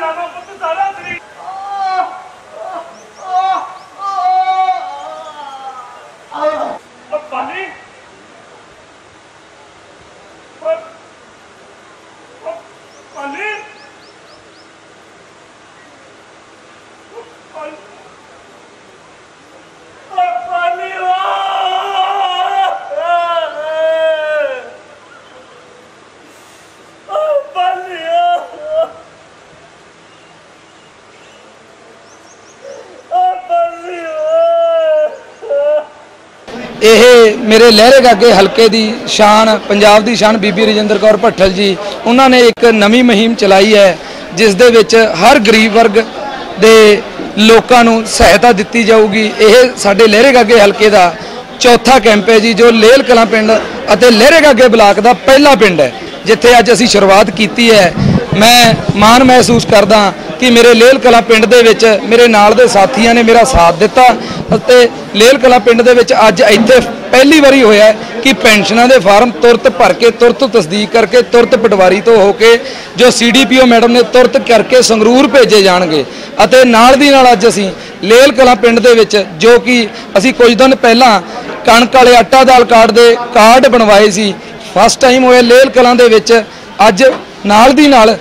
लाना पुत सारा शरीर पानी पानी ਇਹ ਮੇਰੇ ਲਹਿਰੇਗਾਗੇ ਹਲਕੇ ਦੀ ਸ਼ਾਨ ਪੰਜਾਬ ਦੀ ਸ਼ਾਨ ਬੀਬੀ ਰਜਿੰਦਰ ਕੌਰ ਭੱਠਲ ਜੀ ਉਹਨਾਂ ਨੇ ਇੱਕ ਨਵੀਂ ਮੁਹਿੰਮ ਚਲਾਈ ਹੈ ਜਿਸ ਦੇ ਵਿੱਚ ਹਰ ਗਰੀਬ ਵਰਗ ਦੇ ਲੋਕਾਂ ਨੂੰ ਸਹਾਇਤਾ ਦਿੱਤੀ ਜਾਊਗੀ। ਇਹ ਸਾਡੇ ਲਹਿਰੇਗਾਗੇ ਹਲਕੇ ਦਾ ਚੌਥਾ ਕੈਂਪ ਹੈ ਜੀ, ਜੋ ਲੇਲ ਕਲਾਂ ਪਿੰਡ ਅਤੇ ਲਹਿਰੇਗਾਗੇ ਬਲਾਕ ਦਾ ਪਹਿਲਾ ਪਿੰਡ ਹੈ ਜਿੱਥੇ ਅੱਜ ਅਸੀਂ ਸ਼ੁਰੂਆਤ ਕੀਤੀ ਹੈ। ਮੈਂ ਮਾਣ ਮਹਿਸੂਸ ਕਰਦਾ कि मेरे लेल कला पिंड दे विच मेरे नाल दे साथियों ने मेरा साथ दिता ते लेल कला पिंड दे विच अज इत्थे पहली बारी होया कि पेंशनां दे फार्म तुरत भर के तुरत तस्दीक करके तुरत पटवारी तो होके जो CDPO मैडम ने तुरत करके संगरूर भेजे जाणगे अते नाल दी नाल अज असीं लेल कला पिंड दे विच जो कि असीं कुछ दिन पहलां कणक वाले आटा दाल कार्ड दे कार्ड बनवाए सी फस्ट टाइम होया लेल कला दे विच अज नाल दी नाल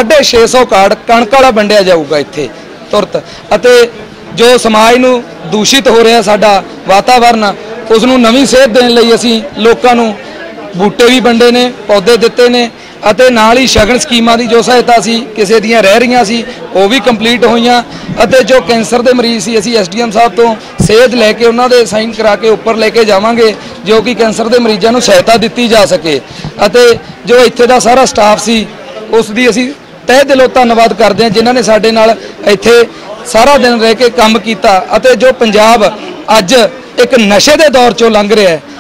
650 कार्ड कणक वाला वंडिया जाऊगा इत्थे तुरत अते जो समाज नूं दूषित हो रहा साडा वातावरण उस नूं नवीं सेहत देण लई असीं लोकां नूं बूटे भी वंडे ने पौधे दिते ने अते नाल ही शगन स्कीमां दी जो सहायता सी किसे दीयां रह रहीआं सी वो भी कंप्लीट होईआं अते जो कैंसर दे मरीज़ सी असीं SDM साहब तो सेहत लैके उन्हां दे साइन करा के उपर लैके जावांगे जो कि कैंसर दे मरीज़ां नूं सहायता दित्ती जा सके अते जो इत्थे दा सारा स्टाफ सी उस दी असीं तह दिलों धन्नवाद करते हैं जिन्होंने साडे नाल इत्थे सारा दिन रह के काम किया अते जो पंजाब अज एक नशे के दौर चों लंघ रहा है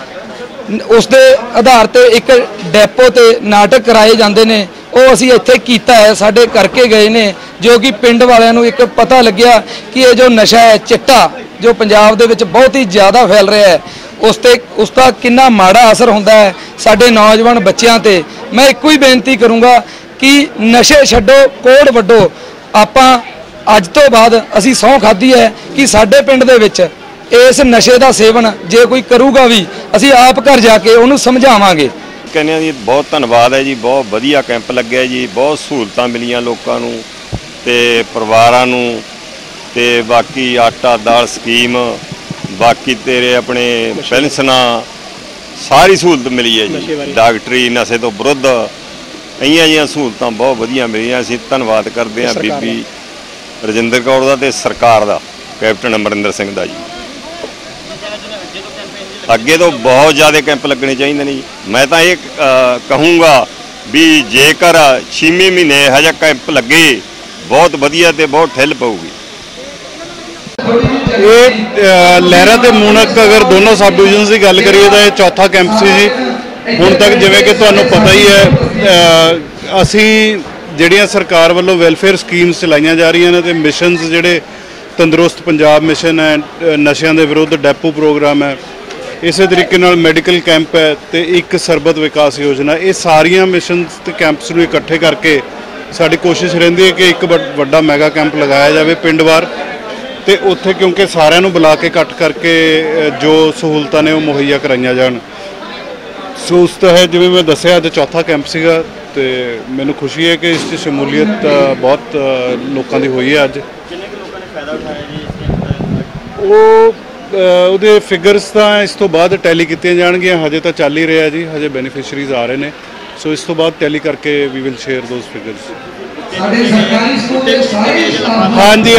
उस दे आधार ते एक डेपो ते नाटक कराए जाते हैं वो असीं इत्थे कीता है साडे करके गए ने जो कि पिंड वालियां नूं एक पता लग्या कि ये जो नशा है चिट्टा जो पंजाब दे विच बहुत ही ज़्यादा फैल रहा है उसका कितना माड़ा असर होंदा है साडे नौजवान बच्चों ते। मैं एक ही बेनती करूँगा कि नशे छड्डो कोड़ वड्डो आपां अज तो बाद असीं सौं खाधी है कि साडे पिंड दे विच इस नशे का सेवन जे कोई करूगा भी असीं आप घर जाके उन्होंने समझावांगे। कहने जी बहुत धन्यवाद है जी, बहुत वधिया कैंप लग्या जी, बहुत सहूलतां मिलियां लोकां नूं ते परिवारां नूं ते बाकी आटा दाल स्कीम बाकी तेरे अपने पेंशनां सारी सहूलत मिली है जी, डॉक्टरी नशे तो विरुद्ध इं सहूलतां बहुत वधिया मिलियां। असीं धन्नवाद करते हैं बीबी रजिंदर कौर दा ते सरकार दा कैप्टन अमरिंदर सिंह दा जी। अगे तो बहुत ज़्यादा कैंप लगने चाहिए नहीं जी। मैं तो ये कहूँगा भी जेकर 6वें महीने यह जिहा कैंप लगे बहुत वधिया ते बहुत ठिल पऊगी। ये लहरा ते मूनक अगर दोनों सब डिविजन की गल करिए तो यह चौथा कैंप सी जी। हुण तक जिवें कि तुहानूं पता ही है असी जिहड़ियां सरकार वालों वेलफेयर स्कीम्स चलाइयां जा रही ने ते मिशनस जिहड़े तंदुरुस्त पंजाब मिशन है, नशियां दे विरुद्ध डेपो प्रोग्राम है, इस तरीके नाल मैडिकल कैंप है ते एक सरबत विकास योजना, ये सारियां मिशनस ते कैंप्स नूं इकट्ठे करके साडी कोशिश रहिंदी है कि एक वड्डा मैगा कैंप लगाया जाए पिंड वार ते उत्थे क्योंकि सारियां नूं बुला के इकट्ठ करके जो सहूलतां ने वो मुहैया कराईयां जाण। सहूलत है जिवें मैं दस्सिया अज चौथा कैंप सीगा ते मैनूं खुशी है कि इस शमूलीयत बहुत लोगों की हुई है। अज वो फिगर्स तो इस तो बाद टैली कीतियां जाणगियां, हजे तो चल ही रहा जी, हजे बेनीफिशरीज आ रहे हैं, सो इस तो बाद टैली करके we will share those figures. हाँ जी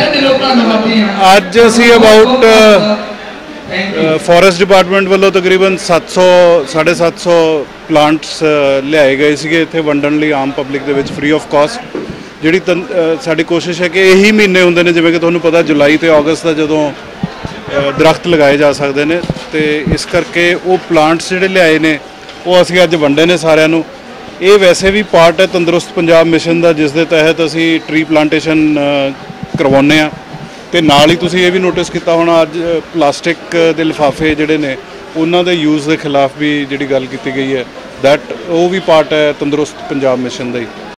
अज असी अबाउट फॉरेस्ट डिपार्टमेंट वालों तकरीबन 700-750 प्लांट्स लियाए गए थे इत्थे वंडण लई आम पब्लिक दे विच फ्री ऑफ कॉस्ट। जिहड़ी साडी कोशिश है कि यही महीने हुंदे ने जिवें कि तुहानूं पता जुलाई ते अगस्त दा जदों दरख्त लगाए जा सकते हैं तो इस करके वो प्लांट्स जिहड़े लियाए ने वो असीं अज वंडे ने सारिआं नूं। ये वैसे भी पार्ट है तंदुरुस्त पंजाब मिशन का जिस दे तहत असी ट्री प्लांटेशन करवाने आ ते नाल ही तुसीं ये भी नोटिस किया होना अज प्लास्टिक के लिफाफे जिहड़े ने उन्हां दे यूज़ के खिलाफ भी जिहड़ी गल की गई है दैट वो भी पार्ट है तंदुरुस्त पंजाब मिशन का ही।